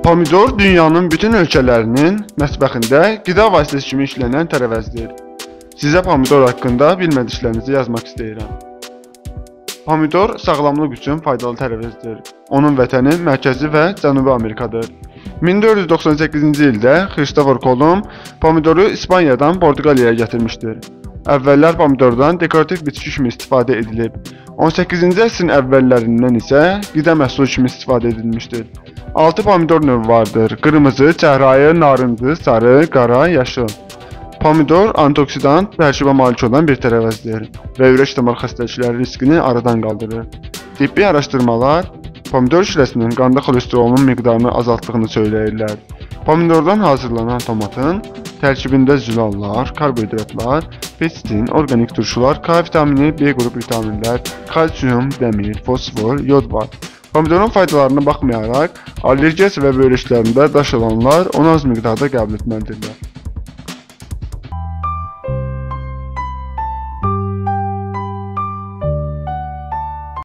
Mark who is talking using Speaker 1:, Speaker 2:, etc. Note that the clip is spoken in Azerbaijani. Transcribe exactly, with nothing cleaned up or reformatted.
Speaker 1: Pomidor dünyanın bütün ölkələrinin mətbəxində qida vasitəsi kimi işlənən tərəvəzdir. Sizə pomidor haqqında bilmədiklərinizi yazmaq istəyirəm. Pomidor sağlamlıq üçün faydalı tərəvəzdir. Onun vətəni Mərkəzi və Cənubi Amerikadır. min dörd yüz doxsan səkkizinci ildə Xristofor Kolumb pomidoru İspaniyadan Portuqaliyaya gətirmişdir. Əvvəllər pomidordan dekorativ bitki kimi istifadə edilib. on səkkizinci əsrin əvvəllərindən isə qida məhsulu kimi istifadə edilmişdir. altı pomidor növü vardır: qırmızı, çəhrayı, narıncı, sarı, qara, yaşıl. Pomidor antioksidant tərkibə malik olan bir tərəvəzdir və ürək-damar xəstəlikləri riskini aradan qaldırır. Tibbi araşdırmalar pomidor şirəsinin qanda xolesterolun miqdarını azaltdığını söyləyirlər. Pomidordan hazırlanan tomatın tərkibində zülallar, karbohidratlar, pektin, organik turşular, K vitamini, B qrup vitaminlər, kalsium, dəmir, fosfor, yod var. Pomidorun faydalarına baxmayaraq, allergiya və böyrəklərində daş olanlar onu az miqdarda qəbul etməlidirlər.